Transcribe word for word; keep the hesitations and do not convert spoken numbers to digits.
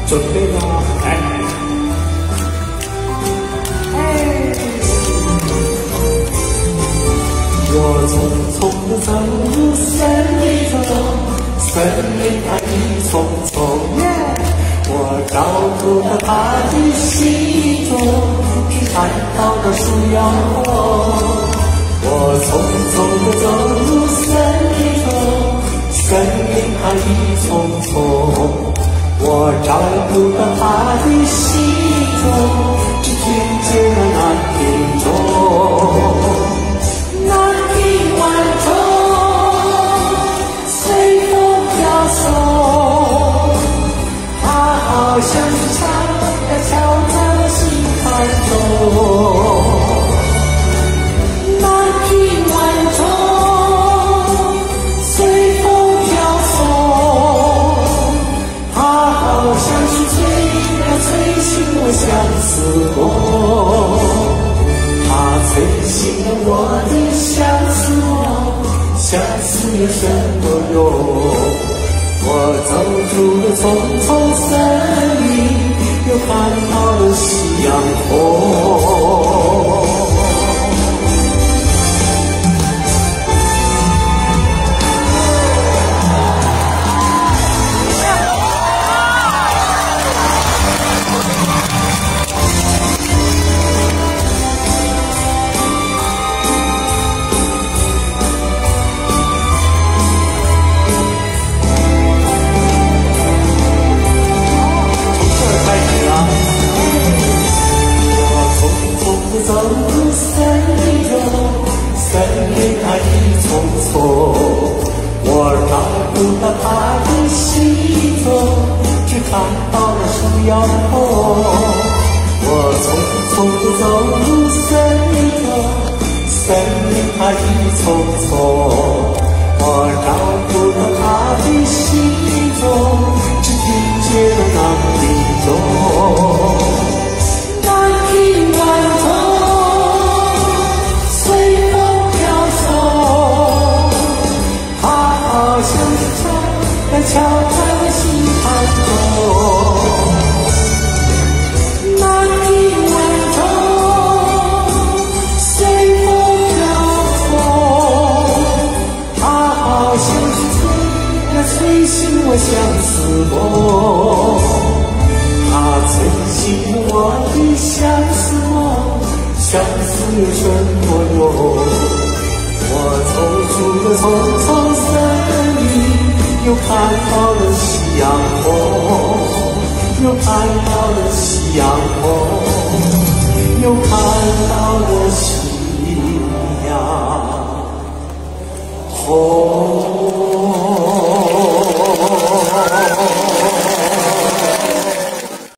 准备了，来，哎，我匆匆地走入森林中，森林它一丛丛，我找不到它的行踪，只看到了树摇晃。我匆匆地走入森林中，森林它一丛丛。我找不到他的行踪，只听见了南屏钟，南屏晚钟随风飘送，它好像是敲呀敲在我心坎中。南屏晚钟随风飘送，好像是吹呀吹醒我相思梦，它吹醒了我的相思梦，相思有什么用？我走出了丛丛森林，又看到了夕阳红。走入森林中，森林它一丛丛，我找不到它的行踪，只看到了树摇晃。我匆匆地走入森林中，森林它一丛丛，我找不到它的行踪，只听见了南屏钟。南屏晚钟好像是敲呀敲在我心坎中，南屏晚钟随风飘送，它好像是吹呀吹醒我相思梦，它吹醒了我的相思梦，相思有什么用？我走出了丛丛森林，又看到了夕阳红，又看到了夕阳红，又看到了夕